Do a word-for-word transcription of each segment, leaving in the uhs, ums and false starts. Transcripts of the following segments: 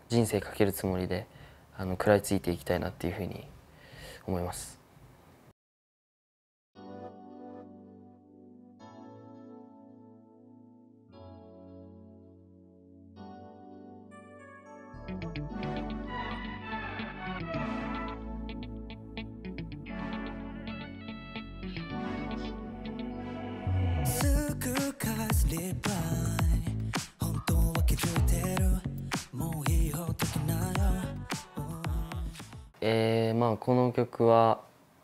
人生かけるつもりであの食らいついていきたいなっていうふうに思います。えー、まあこの曲は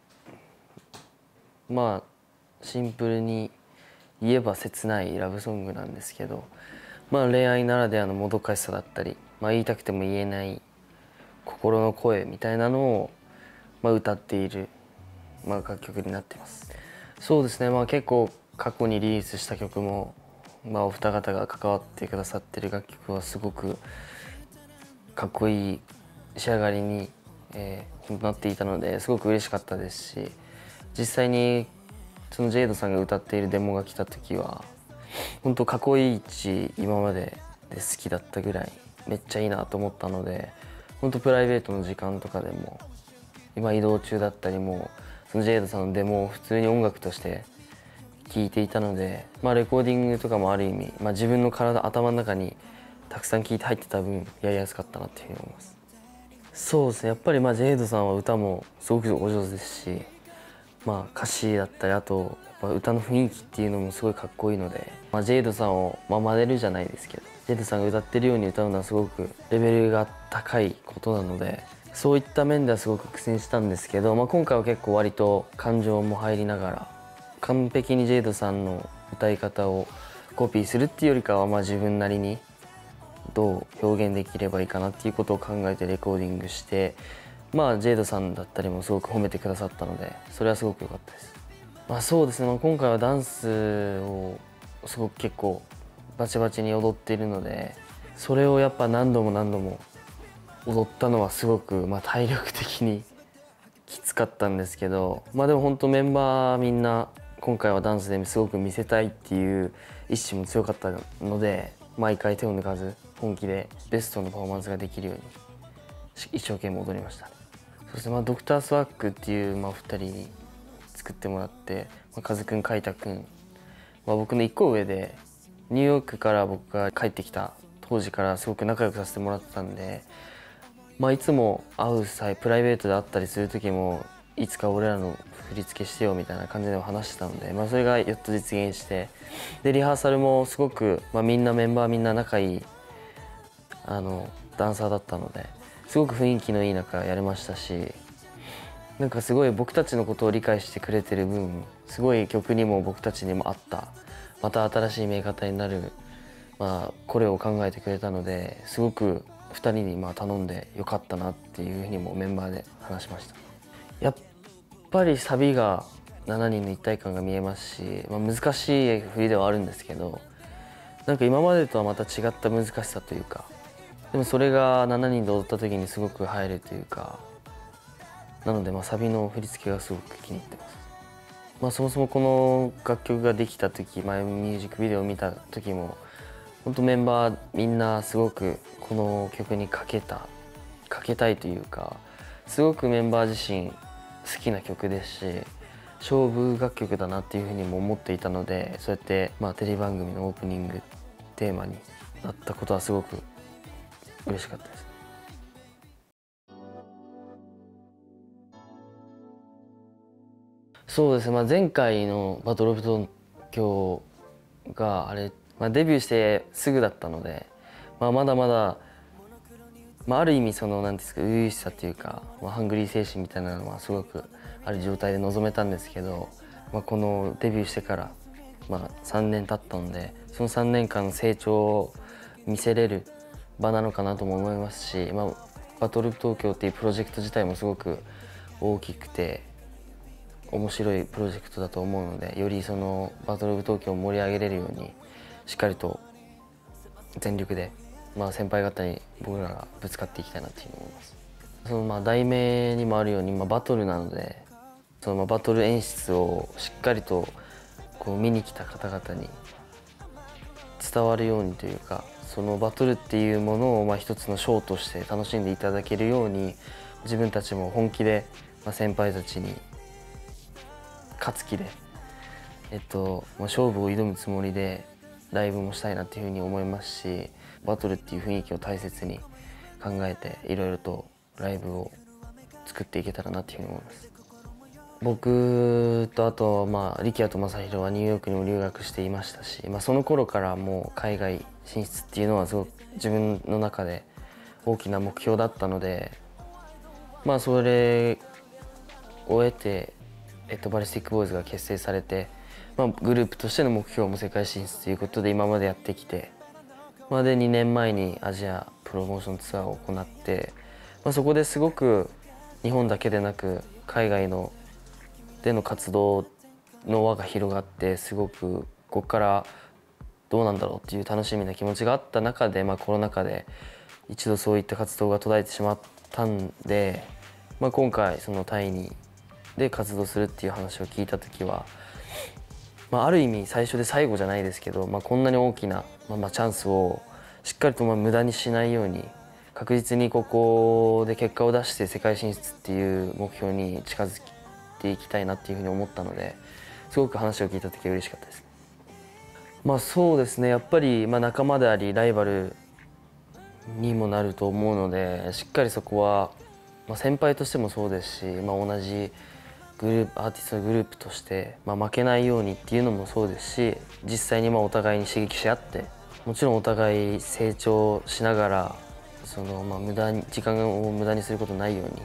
まあシンプルに言えば切ないラブソングなんですけど、まあ恋愛ならではのもどかしさだったり、まあ、言いたくても言えない心の声みたいなのを、まあ、歌っている、まあ、楽曲になっています。そうですね、まあ、結構過去にリリースした曲も、まあ、お二方が関わってくださってる楽曲はすごくかっこいい仕上がりに、えー、なっていたのですごく嬉しかったですし、実際にそのジェイドさんが歌っているデモが来た時は本当過去一今までで好きだったぐらいめっちゃいいなと思ったので、本当プライベートの時間とかでも今移動中だったりもそのジェイドさんのデモを普通に音楽として聴いていたので、まあ、レコーディングとかもある意味、まあ、自分の体頭の中にたくさん聴いて入ってた分やりやすかったなっていうふうに思います。そうですね、やっぱりまあジェイドさんは歌もすごくお上手ですし、まあ、歌詞だったりあとやっぱ歌の雰囲気っていうのもすごいかっこいいので、まあ、ジェイドさんをまあ真似るじゃないですけど、ジェイドさんが歌ってるように歌うのはすごくレベルが高いことなので、そういった面ではすごく苦戦したんですけど、まあ、今回は結構割と感情も入りながら完璧にジェイドさんの歌い方をコピーするっていうよりかは、まあ自分なりにどう表現できればいいかなっていうことを考えてレコーディングして、まあジェイドさんだったりもすごく褒めてくださったので、それはすごく良かったです。まあそうですね、まあ、今回はダンスをすごく結構バチバチに踊っているので、それをやっぱ何度も何度も踊ったのはすごくまあ体力的にきつかったんですけど、まあでも本当メンバーみんな今回はダンスですごく見せたいっていう意志も強かったので、毎回手を抜かず本気でベストのパフォーマンスができるように一生懸命踊りました。そしてまあドクタースワッグっていうまあふたりに作ってもらって、まあ、カズくん、カイタくん、まあ、僕のいっこ上でニューヨークから僕が帰ってきた当時からすごく仲良くさせてもらってたんで、まあ、いつも会う際プライベートで会ったりする時もいつか俺らの振り付けしてよみたいな感じで話してたので、まあ、それがやっと実現して、でリハーサルもすごく、まあ、みんなメンバーみんな仲いいあのダンサーだったのですごく雰囲気のいい中やれましたし、なんかすごい僕たちのことを理解してくれてる分すごい曲にも僕たちにも合ったまた新しい見え方になる、まあ、これを考えてくれたのですごくふたりにまあ頼んでよかったなっていうふうにもメンバーで話しました。やっぱりサビがしちにんの一体感が見えますし、まあ、難しい振りではあるんですけど、なんか今までとはまた違った難しさというか、でもそれがしちにんで踊った時にすごく入るというか、なのでまあサビの振り付けがすごく気に入ってます。まあ、そもそもこの楽曲ができた時、前ミュージックビデオを見た時も本当メンバーみんなすごくこの曲にかけたかけたいというか、すごくメンバー自身好きな曲ですし勝負楽曲だなっていうふうにも思っていたので、そうやってまあテレビ番組のオープニングテーマになったことはすごく嬉しかったです。そうですね、まあ、前回のバトルオブ東京があれ、まあ、デビューしてすぐだったので、まあ、まだまだ、まあ、ある意味その何ですか初々しさというか、まあ、ハングリー精神みたいなのはすごくある状態で臨めたんですけど、まあ、このデビューしてから、まあ、さんねん経ったのでそのさんねんかんの成長を見せれる場なのかなとも思いますし、まあ、バトルオブ東京っていうプロジェクト自体もすごく大きくて面白いプロジェクトだと思うので、よりそのバトルオブ東京を盛り上げれるようにしっかりと全力で、まあ、先輩方に僕らがぶつかっていきたいなというふうに思います。そのまあ題名にもあるように、まあ、バトルなのでそのまあバトル演出をしっかりとこう見に来た方々に伝わるようにというか、 そのバトルっていうものをまあ一つのショーとして楽しんでいただけるように、自分たちも本気でまあ先輩たちに勝つ気で、えっとまあ、勝負を挑むつもりでライブもしたいなっていうふうに思いますし、バトルっていう雰囲気を大切に考えていろいろとライブを作っていけたらなっていうふうに思います。僕とあと、まあ、力也と正宏はニューヨークにも留学していましたし、まあ、その頃からもう海外進出っていうのはすごく自分の中で大きな目標だったので、まあ、それを得て、えっと、バリスティックボーイズが結成されて、まあ、グループとしての目標も世界進出ということで今までやってきて、まあ、でにねんまえにアジアプロモーションツアーを行って、まあ、そこですごく日本だけでなく海外のでの活動の輪が広がって、すごくここからどうなんだろうっていう楽しみな気持ちがあった中で、まあ、コロナ禍で一度そういった活動が途絶えてしまったんで、まあ、今回そのタイにで活動するっていう話を聞いた時は、まあ、ある意味最初で最後じゃないですけど、まあ、こんなに大きな、まあ、まあチャンスをしっかりとまあ無駄にしないように、確実にここで結果を出して世界進出っていう目標に近づきていきたいなっていうふうに思ったので、すごく話を聞いた時は嬉しかったです。まあそうですね、やっぱりまあ仲間でありライバルにもなると思うので、しっかりそこはまあ先輩としてもそうですし、まあ、同じグループアーティストのグループとしてまあ負けないようにっていうのもそうですし、実際にまあお互いに刺激し合って、もちろんお互い成長しながら、そのまあ無駄に時間を無駄にすることないように、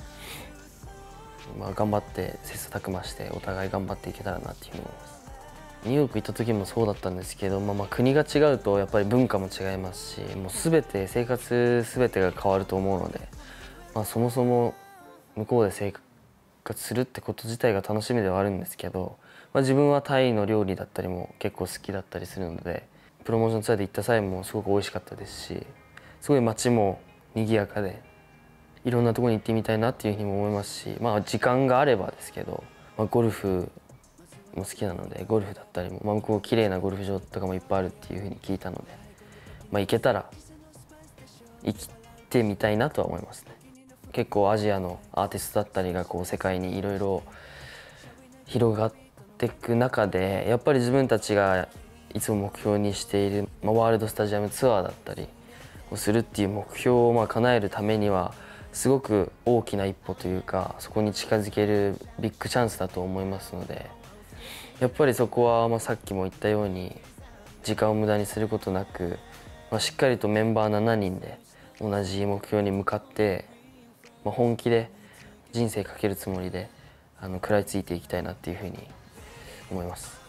まあ、頑張って切磋琢磨してお互い頑張っていけたらなっていうふうに思います。ニューヨーク行った時もそうだったんですけど、まあ、まあ国が違うとやっぱり文化も違いますし、もう全て生活全てが変わると思うので、まあ、そもそも向こうで生活するってこと自体が楽しみではあるんですけど、まあ、自分はタイの料理だったりも結構好きだったりするので、プロモーションツアーで行った際もすごく美味しかったですし、すごい街も賑やかで、いろんなところに行ってみたいなっていうふうにも思いますし、まあ時間があればですけど、まあ、ゴルフも好きなので、ゴルフだったりも、まあ、向こう綺麗なゴルフ場とかもいっぱいあるっていうふうに聞いたので、まあ、行けたら行ってみたいなとは思いますね。結構アジアのアーティストだったりがこう世界にいろいろ広がっていく中で、やっぱり自分たちがいつも目標にしている、まあ、ワールドスタジアムツアーだったりをするっていう目標をまあ叶えるためには、すごく大きな一歩というか、そこに近づけるビッグチャンスだと思いますので、やっぱりそこはまあさっきも言ったように時間を無駄にすることなく、まあ、しっかりとメンバーしちにんで同じ目標に向かって、まあ、本気で人生かけるつもりであの食らいついていきたいなっていうふうに思います。